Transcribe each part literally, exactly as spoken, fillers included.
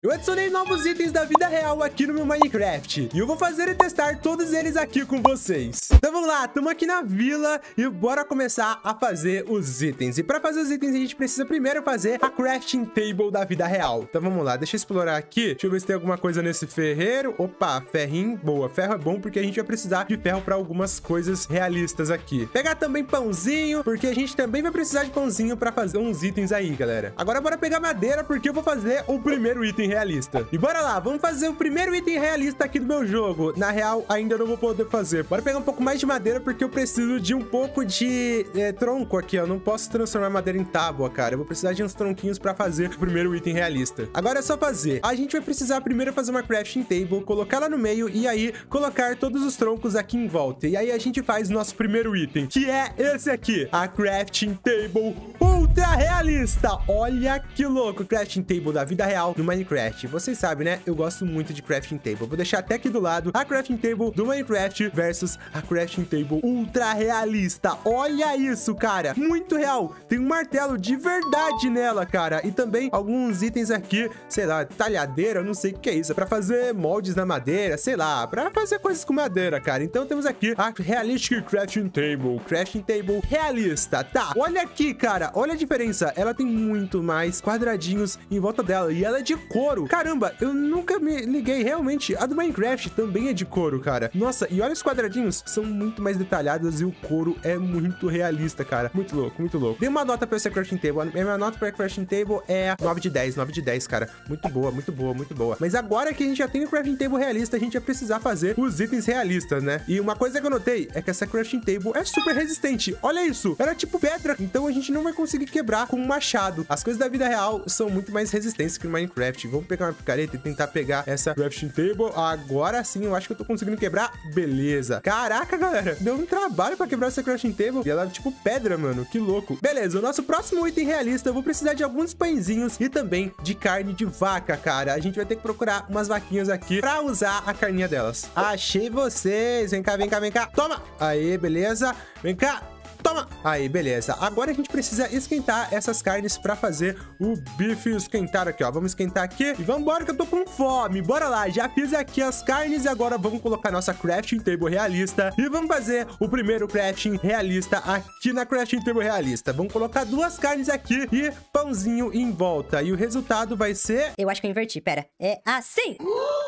Eu adicionei novos itens da vida real aqui no meu Minecraft e eu vou fazer e testar todos eles aqui com vocês. Então vamos lá, estamos aqui na vila e bora começar a fazer os itens. E para fazer os itens a gente precisa primeiro fazer a crafting table da vida real. Então vamos lá, deixa eu explorar aqui. Deixa eu ver se tem alguma coisa nesse ferreiro. Opa, ferrinho, boa. Ferro é bom porque a gente vai precisar de ferro para algumas coisas realistas aqui. Pegar também pãozinho, porque a gente também vai precisar de pãozinho para fazer uns itens aí, galera. Agora bora pegar madeira porque eu vou fazer o primeiro item realista. E bora lá, vamos fazer o primeiro item realista aqui do meu jogo. Na real, ainda não vou poder fazer. Bora pegar um pouco mais de madeira porque eu preciso de um pouco de é, tronco aqui, ó. Eu não posso transformar madeira em tábua, cara. Eu vou precisar de uns tronquinhos para fazer o primeiro item realista. Agora é só fazer. A gente vai precisar primeiro fazer uma crafting table, colocar ela no meio e aí colocar todos os troncos aqui em volta. E aí a gente faz o nosso primeiro item, que é esse aqui, a crafting table ultra realista. Olha que louco, crafting table da vida real no Minecraft. Vocês sabem, né? Eu gosto muito de crafting table. Vou deixar até aqui do lado a crafting table do Minecraft versus a crafting table ultra realista. Olha isso, cara. Muito real. Tem um martelo de verdade nela, cara. E também alguns itens aqui, sei lá, talhadeira, eu não sei o que é isso. É pra fazer moldes na madeira, sei lá, pra fazer coisas com madeira, cara. Então temos aqui a Realistic Crafting Table. Crafting Table realista, tá? Olha aqui, cara. Olha a diferença. Ela tem muito mais quadradinhos em volta dela. E ela é de couro. Caramba, eu nunca me liguei. Realmente, a do Minecraft também é de couro, cara. Nossa, e olha os quadradinhos. São muito mais detalhados e o couro é muito realista, cara. Muito louco, muito louco. Dei uma nota pra essa Crafting Table. A minha nota pra Crafting Table é nove de dez. nove de dez, cara. Muito boa, muito boa, muito boa. Mas agora que a gente já tem o Crafting Table realista, a gente vai precisar fazer os itens realistas, né? E uma coisa que eu notei é que essa Crafting Table é super resistente. Olha isso. Ela é tipo pedra. Então a gente não vai conseguir quebrar com um machado. As coisas da vida real são muito mais resistentes que no Minecraft. Vamos pegar uma picareta e tentar pegar essa Crafting Table. Agora sim, eu acho que eu tô conseguindo quebrar. Beleza. Caraca, galera. Deu um trabalho pra quebrar essa Crafting Table. E ela é tipo pedra, mano. Que louco. Beleza, o nosso próximo item realista, eu vou precisar de alguns pãezinhos e também de carne de vaca, cara. A gente vai ter que procurar umas vaquinhas aqui pra usar a carninha delas. Achei vocês. Vem cá, vem cá, vem cá. Toma. Aí, beleza. Vem cá. Toma! Aí, beleza. Agora a gente precisa esquentar essas carnes pra fazer o bife esquentar aqui, ó. Vamos esquentar aqui e vamos embora que eu tô com fome. Bora lá, já fiz aqui as carnes e agora vamos colocar nossa crafting table realista e vamos fazer o primeiro crafting realista aqui na crafting table realista. Vamos colocar duas carnes aqui e pãozinho em volta. E o resultado vai ser... Eu acho que eu inverti, pera. É assim!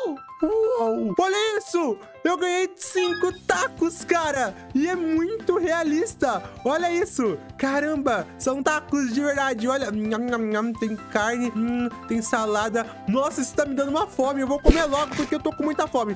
Uou! Olha isso! Eu ganhei cinco tacos, cara! E é muito realista! Olha isso! Caramba! São tacos de verdade! Olha! Tem carne, hum, tem salada. Nossa, isso tá me dando uma fome! Eu vou comer logo porque eu tô com muita fome!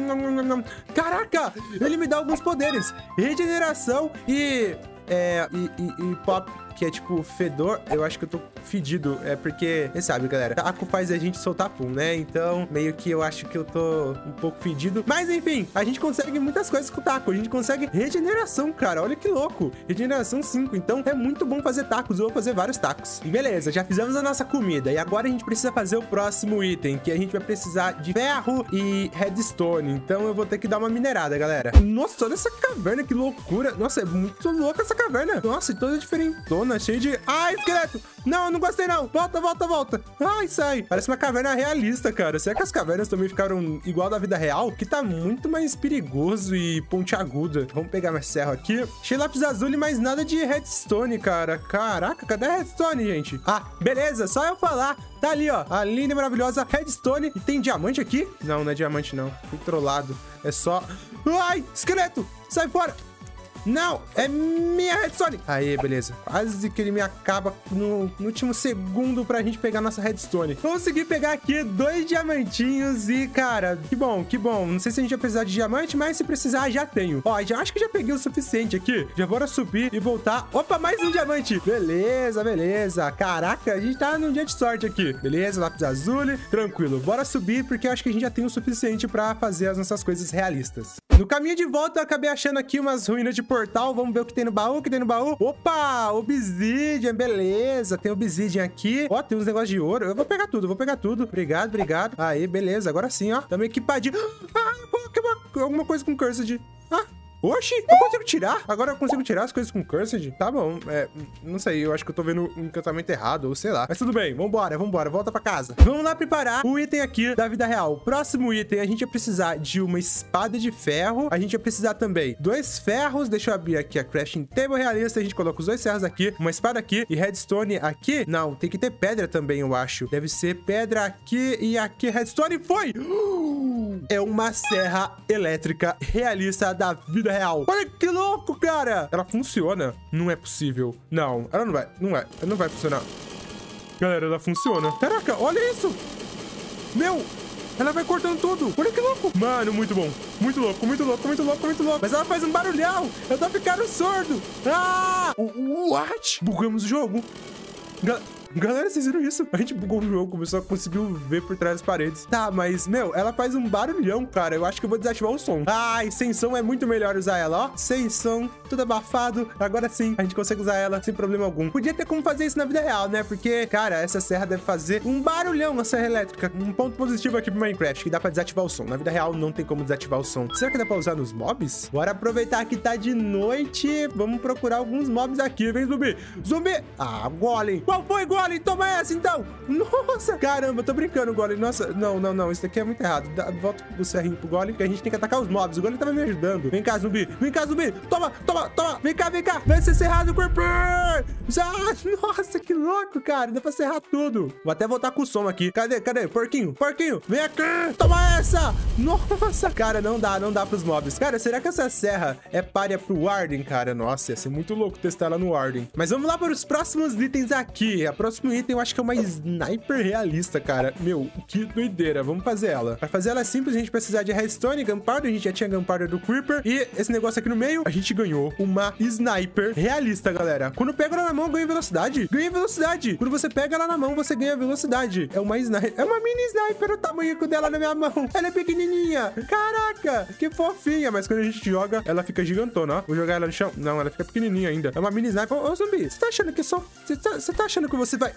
Caraca! Ele me dá alguns poderes! Regeneração e... É... E, e, e pop... que é tipo fedor, eu acho que eu tô fedido, é porque, você sabe, galera, taco faz a gente soltar pum, né? Então, meio que eu acho que eu tô um pouco fedido, mas enfim, a gente consegue muitas coisas com o taco, a gente consegue regeneração, cara, olha que louco, regeneração cinco, então é muito bom fazer tacos, eu vou fazer vários tacos. E beleza, já fizemos a nossa comida, e agora a gente precisa fazer o próximo item, que a gente vai precisar de ferro e redstone, então eu vou ter que dar uma minerada, galera. Nossa, olha essa caverna, que loucura, nossa, é muito louca essa caverna, nossa, e toda diferentona, cheio de... Ai, esqueleto! Não, eu não gostei não. Volta, volta, volta. Ai, sai. Parece uma caverna realista, cara. Será que as cavernas também ficaram igual da vida real? Que tá muito mais perigoso e pontiaguda. Vamos pegar mais serra aqui. Achei lápis azul e mais nada de redstone, cara. Caraca, cadê a redstone, gente? Ah, beleza. Só eu falar. Tá ali, ó. A linda e maravilhosa redstone. E tem diamante aqui? Não, não é diamante, não. Fui trollado. É só... Ai, esqueleto! Sai fora! Não, é minha redstone. Aí, beleza. Quase que ele me acaba no, no último segundo pra gente pegar nossa redstone. Consegui pegar aqui dois diamantinhos e, cara, que bom, que bom. Não sei se a gente vai precisar de diamante, mas se precisar, já tenho. Ó, já acho que já peguei o suficiente aqui. Já bora subir e voltar. Opa, mais um diamante. Beleza, beleza. Caraca, a gente tá num dia de sorte aqui. Beleza, lápis azul. Tranquilo. Bora subir, porque eu acho que a gente já tem o suficiente pra fazer as nossas coisas realistas. No caminho de volta, eu acabei achando aqui umas ruínas de portal. Vamos ver o que tem no baú, o que tem no baú. Opa, obsidian, beleza. Tem obsidian aqui. Ó, tem uns negócios de ouro. Eu vou pegar tudo, vou pegar tudo. Obrigado, obrigado. Aí, beleza. Agora sim, ó. Tamo equipadinho. Ah, alguma coisa com cursed. Ah, Oxi, eu consigo tirar? Agora eu consigo tirar as coisas com Cursed? Tá bom, é, não sei, eu acho que eu tô vendo um encantamento errado, ou sei lá. Mas tudo bem, vambora, vambora, volta pra casa. Vamos lá preparar o item aqui da vida real. Próximo item, a gente vai precisar de uma espada de ferro. A gente vai precisar também dois ferros. Deixa eu abrir aqui a crafting table realista. A gente coloca os dois ferros aqui, uma espada aqui e redstone aqui. Não, tem que ter pedra também, eu acho. Deve ser pedra aqui e aqui. Redstone foi! É uma serra elétrica realista da vida real. Olha que louco, cara! Ela funciona. Não é possível. Não, ela não vai. Não vai. Ela não vai funcionar. Galera, ela funciona. Caraca, olha isso. Meu, ela vai cortando tudo. Olha que louco. Mano, muito bom. Muito louco, muito louco, muito louco, muito louco. Mas ela faz um barulhão. Eu tô ficando surdo. Ah! What? Bugamos o jogo. Gal Galera, vocês viram isso? A gente bugou o jogo, começou a conseguir ver por trás das paredes. Tá, mas, meu, ela faz um barulhão, cara. Eu acho que eu vou desativar o som. Ai, sem som é muito melhor usar ela, ó. Sem som, tudo abafado. Agora sim, a gente consegue usar ela sem problema algum. Podia ter como fazer isso na vida real, né? Porque, cara, essa serra deve fazer um barulhão, a serra elétrica. Um ponto positivo aqui pro Minecraft, que dá pra desativar o som. Na vida real, não tem como desativar o som. Será que dá pra usar nos mobs? Bora aproveitar que tá de noite. Vamos procurar alguns mobs aqui. Vem, zumbi. Zumbi. Ah, Golem. Qual foi, Golem? Toma essa, então. Nossa, caramba, tô brincando, Golem. Nossa, não, não, não. Isso daqui é muito errado. Dá, volta o serrinho pro Golem, que a gente tem que atacar os mobs. O Golem tava me ajudando. Vem cá, zumbi. Vem cá, zumbi. Toma, toma, toma. Vem cá, vem cá. Vai ser cerrado, Creeper. Já. Nossa, que louco, cara. Dá pra serrar tudo. Vou até voltar com o som aqui. Cadê, cadê? Porquinho, porquinho. Vem aqui. Toma essa. Nossa, cara, não dá, não dá pros mobs. Cara, será que essa serra é párea pro Warden, cara? Nossa, ia ser muito louco testar ela no Warden. Mas vamos lá para os próximos itens aqui. A próxima item eu acho que é uma sniper realista, cara. Meu, que doideira. Vamos fazer ela. Pra fazer ela simples, a gente precisa de redstone, gunpowder. A gente já tinha gunpowder do Creeper. E esse negócio aqui no meio, a gente ganhou uma sniper realista, galera. Quando pega ela na mão, ganha velocidade. Ganha velocidade. Quando você pega ela na mão, você ganha velocidade. É uma sniper. É uma mini sniper. O tamanho dela na minha mão. Ela é pequenininha. Caraca, que fofinha. Mas quando a gente joga, ela fica gigantona, ó. Vou jogar ela no chão. Não, ela fica pequenininha ainda. É uma mini sniper. Ô, ô zumbi, você tá achando que só... Você tá, você tá achando que você vai...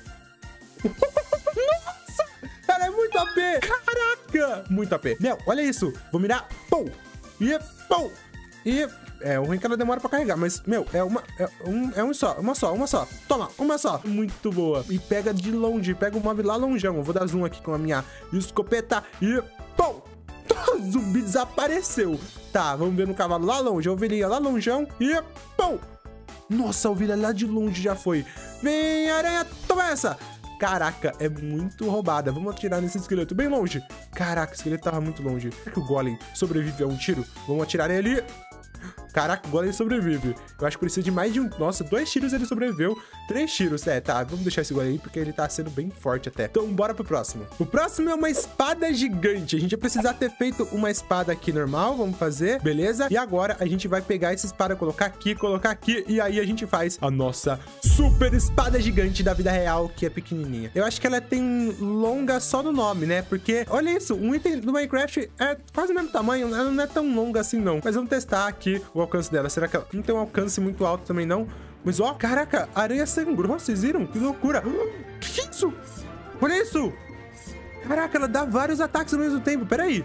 Nossa! Ela é muito A P! Caraca! Muito A P. Meu, olha isso. Vou mirar. Pou! E pou! E... É, o ruim é que ela demora pra carregar, mas, meu, é uma... É um, é um só, uma só, uma só. Toma, uma só. Muito boa. E pega de longe, pega o mob lá longeão. Eu vou dar zoom aqui com a minha escopeta e... Pou! O zumbi desapareceu. Tá, vamos ver no cavalo lá longe. A ovelhinha lá longeão e... Pou! Nossa, a ovelha lá de longe já foi. Vem, aranha, toma essa. Caraca, é muito roubada. Vamos atirar nesse esqueleto bem longe. Caraca, o esqueleto tava muito longe. Será que o Golem sobrevive a um tiro? Vamos atirar nele. Caraca, o Golem sobrevive. Eu acho que precisa de mais de um... Nossa, dois tiros ele sobreviveu. Três tiros. É, tá. Vamos deixar esse Golem aí, porque ele tá sendo bem forte até. Então, bora pro próximo. O próximo é uma espada gigante. A gente vai precisar ter feito uma espada aqui normal. Vamos fazer. Beleza? E agora, a gente vai pegar essa espada, colocar aqui, colocar aqui. E aí, a gente faz a nossa super espada gigante da vida real, que é pequenininha. Eu acho que ela tem longa só no nome, né? Porque, olha isso. Um item do Minecraft é quase o mesmo tamanho. Ela não é tão longa assim, não. Mas vamos testar aqui o alcance dela. Será que ela não tem um alcance muito alto também, não? Mas, ó, caraca, a aranha sangrou, vocês viram? Que loucura. Que é isso? Olha isso. Caraca, ela dá vários ataques ao mesmo tempo. Pera aí.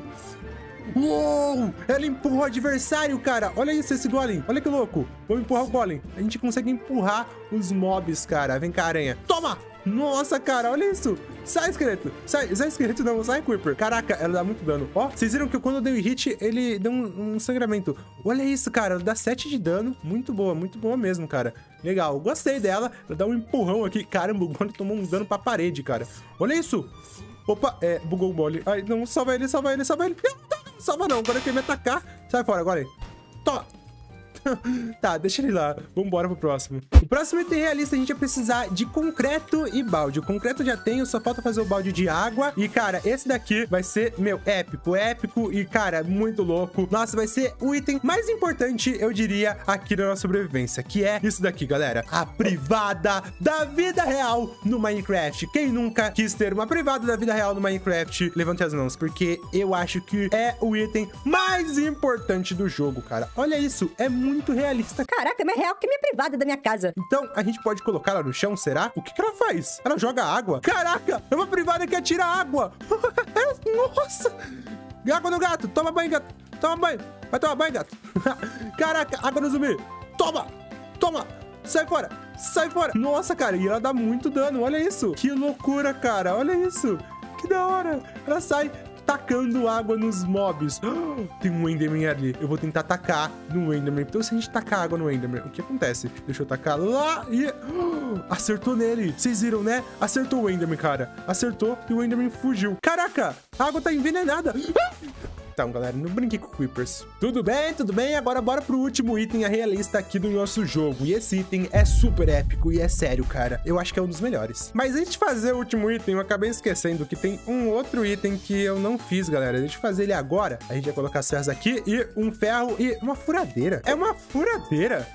Uou! Ela empurra o adversário, cara. Olha isso, esse Golem. Olha que louco. Vamos empurrar o Golem. A gente consegue empurrar os mobs, cara. Vem cá, aranha. Toma! Nossa, cara, olha isso. Sai, esqueleto. Sai, sai, esqueleto não. Sai, Creeper. Caraca, ela dá muito dano. Ó, vocês viram que quando eu dei o hit, ele deu um, um sangramento. Olha isso, cara. Ela dá sete de dano. Muito boa, muito boa mesmo, cara. Legal, gostei dela. Ela dá um empurrão aqui. Caramba, o Golem tomou um dano pra parede, cara. Olha isso. Opa, é, bugou o Golem. Ai, não, salva ele, salva ele, salva ele. Não, não, não, salva não. Agora ele quer me atacar. Sai fora, agora aí. Toma. Tá, deixa ele lá. Vambora pro próximo. O próximo item realista a gente vai precisar de concreto e balde. O concreto já tenho, só falta fazer o balde de água. E, cara, esse daqui vai ser, meu, épico, épico e, cara, muito louco. Nossa, vai ser o item mais importante, eu diria, aqui da nossa sobrevivência, que é isso daqui, galera. A privada da vida real no Minecraft. Quem nunca quis ter uma privada da vida real no Minecraft, levante as mãos, porque eu acho que é o item mais importante do jogo, cara. Olha isso, é muito muito realista. Caraca, é mais real que minha privada da minha casa. Então, a gente pode colocar ela no chão, será? O que que ela faz? Ela joga água? Caraca, é uma privada que atira água. Nossa. Água no gato. Toma banho, gato. Toma banho. Vai tomar banho, gato. Caraca, água no zumbi. Toma. Toma. Sai fora. Sai fora. Nossa, cara, e ela dá muito dano. Olha isso. Que loucura, cara. Olha isso. Que da hora. Ela sai tacando água nos mobs. Tem um Enderman ali. Eu vou tentar tacar no Enderman. Então, se a gente tacar água no Enderman, o que acontece? Deixa eu tacar lá e... acertou nele. Vocês viram, né? Acertou o Enderman, cara. Acertou e o Enderman fugiu. Caraca, a água tá envenenada. Então, galera, não brinque com Creepers. Tudo bem, tudo bem. Agora bora pro último item, a realista aqui do nosso jogo. E esse item é super épico e é sério, cara. Eu acho que é um dos melhores. Mas antes de fazer o último item, eu acabei esquecendo que tem um outro item que eu não fiz, galera. Deixa eu fazer ele agora. A gente vai colocar as ferros aqui e um ferro e uma furadeira. É uma furadeira.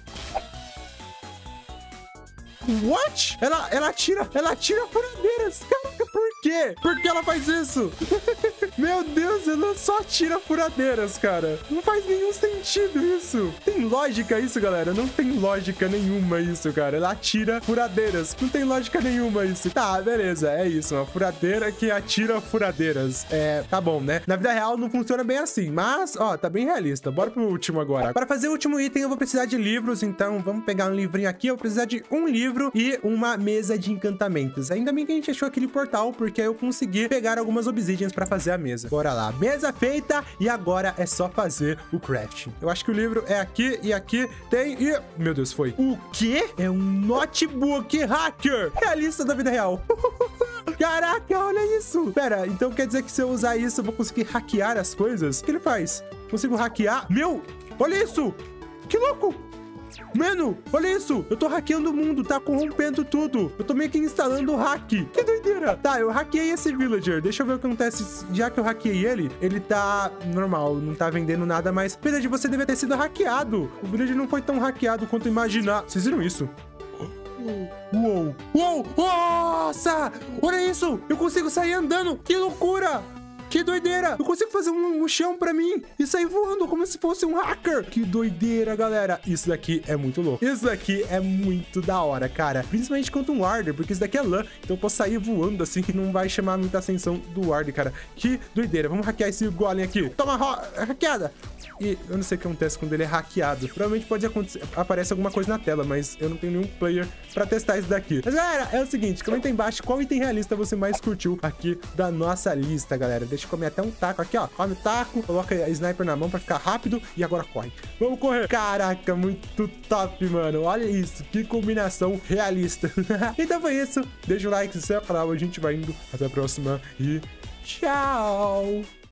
What? Ela, ela tira, ela tira furadeiras. Caraca, por quê? Por que ela faz isso? Meu Deus, ela só tira furadeiras, cara. Não faz nenhum sentido isso. Tem lógica isso, galera? Não tem lógica nenhuma isso, cara. Ela atira furadeiras. Não tem lógica nenhuma isso. Tá, beleza. É isso. Uma furadeira que atira furadeiras. É, tá bom, né? Na vida real não funciona bem assim. Mas, ó, tá bem realista. Bora pro último agora. Para fazer o último item, eu vou precisar de livros. Então, vamos pegar um livrinho aqui. Eu vou precisar de um livro e uma mesa de encantamentos. Ainda bem que a gente achou aquele portal, porque aí eu consegui pegar algumas obsidians pra fazer a mesa. Bora lá. Mesa feita e agora é só fazer o crafting. Eu acho que o livro é aqui e aqui tem e... Meu Deus, foi. O quê? É um notebook hacker. Realista da vida real. Caraca, olha isso. Pera, então quer dizer que se eu usar isso eu vou conseguir hackear as coisas? O que ele faz? Consigo hackear? Meu, olha isso. Que louco. Mano, olha isso. Eu tô hackeando o mundo, tá corrompendo tudo. Eu tô meio que instalando o hack. Que doideira. Tá, eu hackeei esse villager. Deixa eu ver o que acontece. Já que eu hackeei ele, ele tá normal, não tá vendendo nada mais. Villager, você deve ter sido hackeado. O villager não foi tão hackeado quanto imaginar. Vocês viram isso? Uou, uou, nossa. Olha isso. Eu consigo sair andando. Que loucura. Que doideira! Eu consigo fazer um, um chão pra mim e sair voando como se fosse um hacker. Que doideira, galera. Isso daqui é muito louco. Isso daqui é muito da hora, cara. Principalmente contra um Warder, porque isso daqui é lã. Então eu posso sair voando assim que não vai chamar muita atenção do Warder, cara. Que doideira. Vamos hackear esse golem aqui. Toma, hackeada! E eu não sei o que acontece quando ele é hackeado. Provavelmente pode acontecer, aparece alguma coisa na tela, mas eu não tenho nenhum player pra testar isso daqui. Mas, galera, é o seguinte, comenta aí embaixo qual item realista você mais curtiu aqui da nossa lista, galera. Deixa eu comer até um taco aqui, ó. Come o taco, coloca a sniper na mão pra ficar rápido e agora corre. Vamos correr. Caraca, muito top, mano. Olha isso, que combinação realista. Então foi isso. Deixa o like, se inscreve no canal, a gente vai indo. Até a próxima e tchau!